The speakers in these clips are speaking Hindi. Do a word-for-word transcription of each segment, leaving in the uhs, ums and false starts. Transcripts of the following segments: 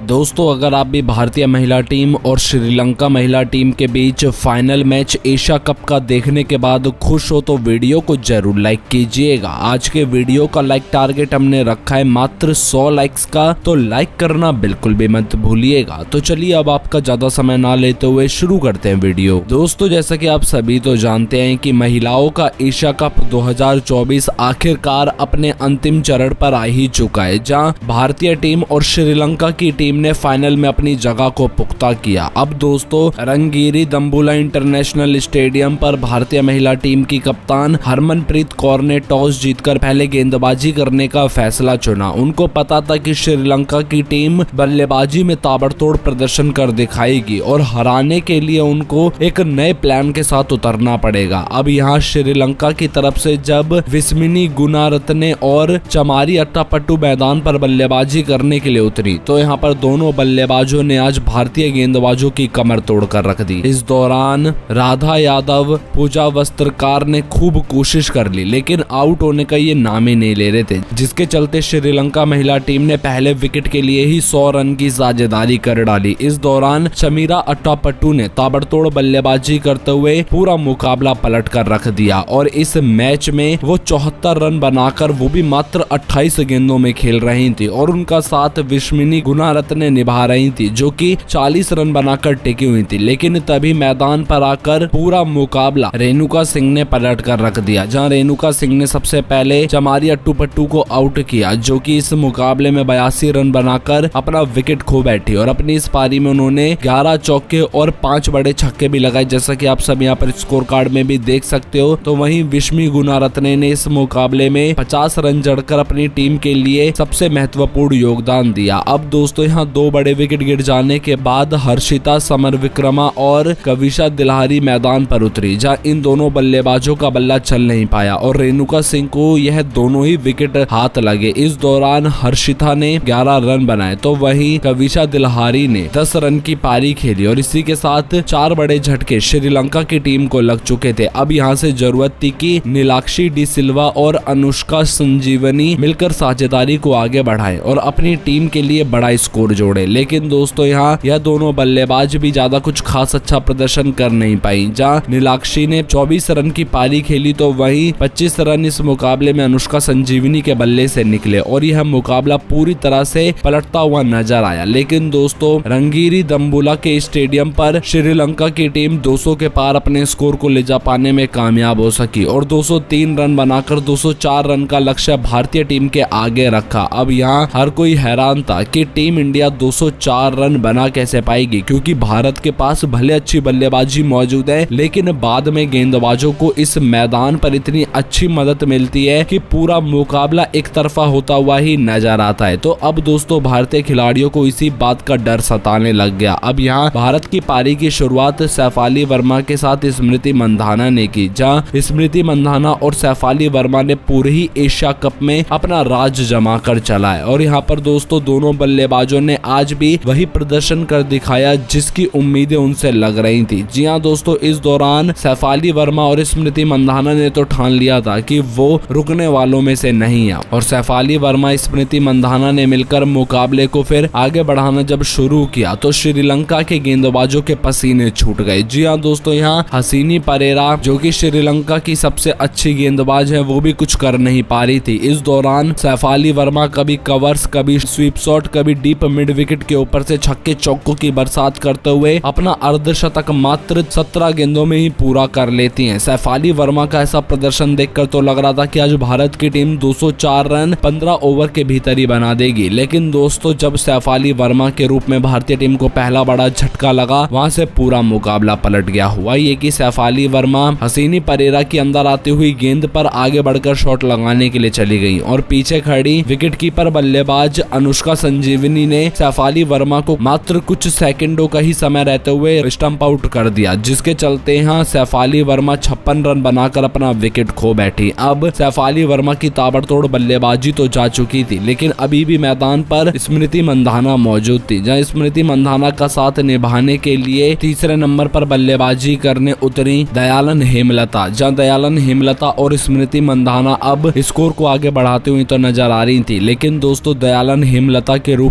दोस्तों अगर आप भी भारतीय महिला टीम और श्रीलंका महिला टीम के बीच फाइनल मैच एशिया कप का देखने के बाद खुश हो तो वीडियो को जरूर लाइक कीजिएगा। आज के वीडियो का लाइक टारगेट हमने रखा है मात्र सौ लाइक्स का, तो लाइक करना बिल्कुल भी मत भूलिएगा। तो चलिए अब आपका ज्यादा समय ना लेते हुए शुरू करते हैं वीडियो। दोस्तों जैसा कि आप सभी तो जानते हैं कि महिलाओं का एशिया कप दो हज़ार चौबीस आखिरकार अपने अंतिम चरण पर आ ही चुका है, जहां भारतीय टीम और श्रीलंका की टीम ने फाइनल में अपनी जगह को पुख्ता किया। अब दोस्तों रंगीरी दम्बुला इंटरनेशनल स्टेडियम पर भारतीय महिला टीम की कप्तान हरमनप्रीत कौर ने टॉस जीतकर पहले गेंदबाजी करने का फैसला चुना। उनको पता था कि श्रीलंका की टीम बल्लेबाजी में ताबड़तोड़ प्रदर्शन कर दिखाएगी और हराने के लिए उनको एक नए प्लान के साथ उतरना पड़ेगा। अब यहाँ श्रीलंका की तरफ से जब विस्मिनी गुनारत्ने और चमारी अट्टापट्टू मैदान पर बल्लेबाजी करने के लिए उतरी तो यहाँ पर दोनों बल्लेबाजों ने आज भारतीय गेंदबाजों की कमर तोड़कर रख दी। इस दौरान राधा यादव, पूजा वस्त्रकार ने खूब कोशिश कर ली लेकिन आउट होने का ये नाम ही नहीं ले रहे थे, जिसके चलते श्रीलंका महिला टीम ने पहले विकेट के लिए ही सौ रन की साझेदारी कर डाली। इस दौरान चमीरा अट्टापट्टू ने ताबड़तोड़ बल्लेबाजी करते हुए पूरा मुकाबला पलट कर रख दिया और इस मैच में वो चौहत्तर रन बनाकर वो भी मात्र अट्ठाईस गेंदों में खेल रही थी और उनका साथ विस्मिनी गुनारत्ने निभा रही थी जो कि चालीस रन बनाकर टिकी हुई थी। लेकिन तभी मैदान पर आकर पूरा मुकाबला रेणुका सिंह ने पलट कर रख दिया, जहां रेणुका सिंह ने सबसे पहले चमारी अट्टापट्टू को आउट किया जो कि इस मुकाबले में बयासी रन बनाकर अपना विकेट खो बैठी और अपनी इस पारी में उन्होंने ग्यारह चौके और पांच बड़े छक्के भी लगाए, जैसा कि आप सब यहाँ पर स्कोर कार्ड में भी देख सकते हो। तो वहीं विस्मी गुनारत्ने ने इस मुकाबले में पचास रन जड़कर अपनी टीम के लिए सबसे महत्वपूर्ण योगदान दिया। अब दोस्तों यहाँ दो बड़े विकेट गिर जाने के बाद हर्षिता समरविक्रमा और कविशा दिल्हारी मैदान पर उतरी, जहां इन दोनों बल्लेबाजों का बल्ला चल नहीं पाया और रेणुका सिंह को यह दोनों ही विकेट हाथ लगे। इस दौरान हर्षिता ने ग्यारह रन बनाए तो वहीं कविशा दिल्हारी ने दस रन की पारी खेली और इसी के साथ चार बड़े झटके श्रीलंका की टीम को लग चुके थे। अब यहाँ से जरूरत थी कि नीलाक्षी डी सिल्वा और अनुष्का संजीवनी मिलकर साझेदारी को आगे बढ़ाए और अपनी टीम के लिए बड़ा स्कोर जोड़े। लेकिन दोस्तों यहाँ यह दोनों बल्लेबाज भी ज्यादा कुछ खास अच्छा प्रदर्शन कर नहीं पाई। जहाँ नीलाक्षी ने चौबीस रन की पारी खेली तो वहीं पच्चीस रन इस मुकाबले में अनुष्का संजीवनी के बल्ले से निकले और यह मुकाबला पूरी तरह से पलटता हुआ नजर आया। लेकिन दोस्तों रंगीरी दम्बुला के स्टेडियम पर श्रीलंका की टीम दो सौ के पार अपने स्कोर को ले जा पाने में कामयाब हो सकी और दो सौ तीन रन बनाकर दो सौ चार रन का लक्ष्य भारतीय टीम के आगे रखा। अब यहाँ हर कोई हैरान था कि टीम इंडिया दो सौ चार रन बना कैसे पाएगी, क्योंकि भारत के पास भले अच्छी बल्लेबाजी मौजूद है लेकिन बाद में गेंदबाजों को इस मैदान पर इतनी अच्छी मदद मिलती है कि पूरा मुकाबला एक तरफा होता हुआ ही नजर आता है। तो अब दोस्तों भारतीय खिलाड़ियों को इसी बात का डर सताने लग गया। अब यहाँ भारत की पारी की शुरुआत सैफाली वर्मा के साथ स्मृति मंधाना ने की, जहाँ स्मृति मंधाना और सैफाली वर्मा ने पूरे ही एशिया कप में अपना राज जमा कर चला है और यहाँ पर दोस्तों दोनों बल्लेबाजों ने आज भी वही प्रदर्शन कर दिखाया जिसकी उम्मीदें उनसे लग रही थी। जी हाँ दोस्तों, इस दौरान सैफाली वर्मा और स्मृति मंधाना ने तो ठान लिया था कि वो रुकने वालों में से नहीं है और सैफाली वर्मा स्मृति मंधाना ने मिलकर मुकाबले को फिर आगे बढ़ाना जब शुरू किया तो श्रीलंका के गेंदबाजों के पसीने छूट गए। जी हाँ दोस्तों, यहाँ हसीनी परेरा जो कि श्रीलंका की सबसे अच्छी गेंदबाज है वो भी कुछ कर नहीं पा रही थी। इस दौरान सैफाली वर्मा कभी कवर्स, कभी स्वीप शॉट, कभी डीप मिड विकेट के ऊपर से छक्के चौकों की बरसात करते हुए अपना अर्धशतक मात्र सत्रह गेंदों में ही पूरा कर लेती हैं। सैफाली वर्मा का ऐसा प्रदर्शन देखकर तो लग रहा था कि आज भारत की टीम दो सौ चार रन पंद्रह ओवर के भीतर ही बना देगी। लेकिन दोस्तों जब सैफाली वर्मा के रूप में भारतीय टीम को पहला बड़ा झटका लगा वहां से पूरा मुकाबला पलट गया। हुआ ये कि सैफाली वर्मा हसीनी परेरा की अंदर आती हुई गेंद पर आगे बढ़कर शॉट लगाने के लिए चली गई और पीछे खड़ी विकेटकीपर बल्लेबाज अनुष्का संजीवनी ने सैफाली वर्मा को मात्र कुछ सेकंडों का ही समय रहते हुए स्टंप आउट कर दिया, जिसके चलते यहाँ सैफाली वर्मा छप्पन रन बनाकर अपना विकेट खो बैठी। अब सैफाली वर्मा की ताबड़तोड़ बल्लेबाजी तो जा चुकी थी लेकिन अभी भी मैदान पर स्मृति मंधाना मौजूद थी, जहां स्मृति मंधाना का साथ निभाने के लिए तीसरे नंबर पर बल्लेबाजी करने उतरी दयालन हेमलता, जहां दयालन हेमलता और स्मृति मंधाना अब स्कोर को आगे बढ़ाते हुए तो नजर आ रही थी। लेकिन दोस्तों दयालन हेमलता के रूप में भारत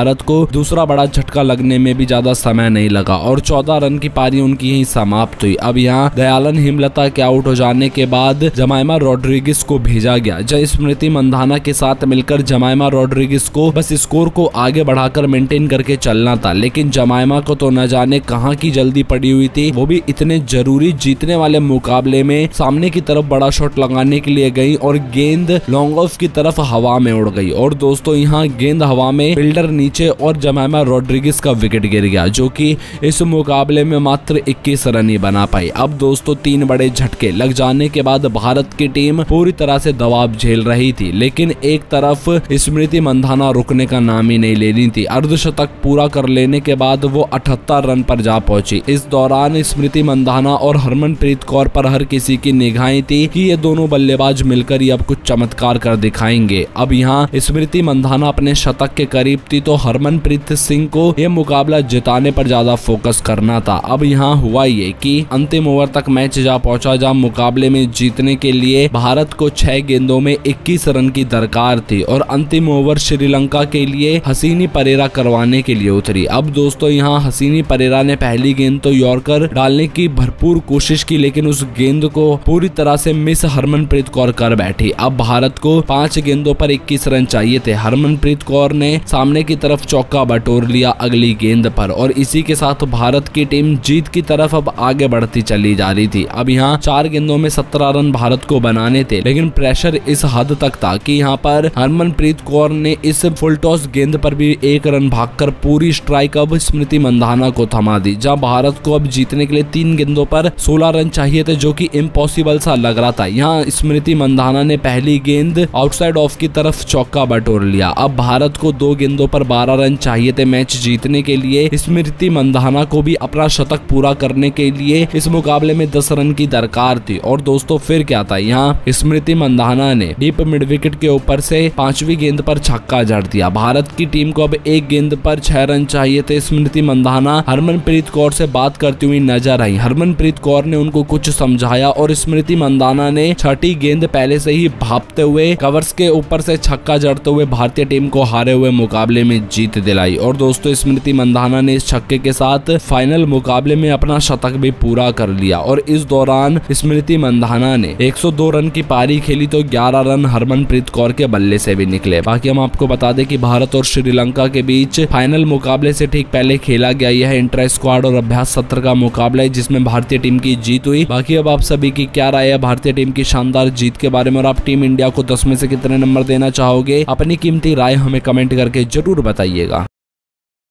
भारत को दूसरा बड़ा झटका लगने में भी ज्यादा समय नहीं लगा और चौदह रन की पारी उनकी यहीं समाप्त हुई। अब यहाँ दयालन हेमलता के आउट हो जाने के बाद जमाइमा रोड्रिगेज को भेजा गया। जय स्मृति मंधाना के साथ मिलकर जमाइमा रोड्रिगेज को बस स्कोर को आगे बढ़ाकर मेंटेन करके चलना था, लेकिन जमाइमा को तो न जाने कहां की जल्दी पड़ी हुई थी, वो भी इतने जरूरी जीतने वाले मुकाबले में सामने की तरफ बड़ा शॉट लगाने के लिए गई और गेंद लॉन्ग ऑफ की तरफ हवा में उड़ गई और दोस्तों यहाँ गेंद हवा में, फील्डर नीचे और जमाइमा रोड्रिगेज का विकेट गिर गया, जो कि इस मुकाबले में मात्र इक्कीस रन ही बना पाई। अब दोस्तों तीन बड़े झटके लग जाने के बाद भारत की टीम पूरी तरह से दबाव झेल रही थी, लेकिन एक तरफ स्मृति मंधाना रुकने का नाम ही नहीं ले रही थी। अर्धशतक पूरा कर लेने के बाद वो अठहत्तर रन पर जा पहुंची। इस दौरान स्मृति मंधाना और हरमनप्रीत कौर पर हर किसी की निगाहें थी कि ये दोनों बल्लेबाज मिलकर ही अब कुछ चमत्कार कर दिखाएंगे। अब यहाँ स्मृति मंधाना अपने शतक के करीब थी तो हरमनप्रीत सिंह को यह मुकाबला जिताने पर ज्यादा फोकस करना था। अब यहाँ हुआ ये कि अंतिम ओवर तक मैच जा पहुंचा, जहां मुकाबले में जीतने के लिए भारत को छह गेंदों में इक्कीस रन की दरकार थी और अंतिम ओवर श्रीलंका के लिए हसीनी परेरा करवाने के लिए उतरी। अब दोस्तों यहाँ हसीनी परेरा ने पहली गेंद तो यॉर्कर डालने की भरपूर कोशिश की, लेकिन उस गेंद को पूरी तरह से मिस हरमनप्रीत कौर कर बैठी। अब भारत को पांच गेंदों पर इक्कीस रन चाहिए थे। हरमनप्रीत कौर ने सामने की तरफ चौका बटोर लिया अगली गेंद पर और इसी के साथ भारत की टीम जीत की तरफ अब आगे बढ़ती चली जा रही थी। अब यहाँ चार गेंदों में सत्रह रन भारत को बनाने थे, लेकिन प्रेशर इस हद तक था कि यहाँ पर हरमनप्रीत कौर ने इस फुल टॉस गेंद पर भी एक रन भागकर पूरी स्ट्राइक अब स्मृति मंधाना को थमा दी, जहां भारत को अब जीतने के लिए तीन गेंदों पर सोलह रन चाहिए थे, जो कि इम्पॉसिबल सा लग रहा था। यहाँ स्मृति मंधाना ने पहली गेंद आउटसाइड ऑफ की तरफ चौका बटोर लिया। अब भारत को दो गेंदों पर बारह रन चाहिए थे मैच जीतने के लिए। स्मृति मंधाना को भी अपना शतक पूरा करने के लिए इस मुकाबले में दस रन की दरकार थी और दोस्तों फिर क्या था, यहाँ स्मृति मंधाना ने डीप मिड विकेट के ऊपर से पांचवी गेंद पर छक्का जड़ दिया। भारत की टीम को अब एक गेंद पर छह रन चाहिए थे। स्मृति मंधाना हरमनप्रीत कौर से बात करती हुई नजर आई। हरमनप्रीत कौर ने उनको कुछ समझाया और स्मृति मंधाना ने छठी गेंद पहले से ही भापते हुए कवर्स के ऊपर से छक्का जड़ते हुए भारतीय टीम को हारे हुए मुकाबले में जीत दिलाई। और दोस्तों स्मृति मंधाना ने इस छक्के के साथ फाइनल मुकाबले में अपना शतक भी पूरा कर लिया और इस दौरान स्मृति मंधाना ने एक सौ दो रन की पारी खेली तो ग्यारह रन हरमनप्रीत कौर के बल्ले से भी निकले। बाकी हम आपको बता दें कि भारत और श्रीलंका के बीच फाइनल मुकाबले से ठीक पहले खेला गया यह इंट्रा स्क्वाड और अभ्यास सत्र का मुकाबला है, जिसमें भारतीय टीम की जीत हुई। बाकी अब आप सभी की क्या राय है भारतीय टीम की शानदार जीत के बारे में और आप टीम इंडिया को दस में से कितने नंबर देना चाहोगे? अपनी कीमती राय हमें कमेंट करके जरूर बताइएगा।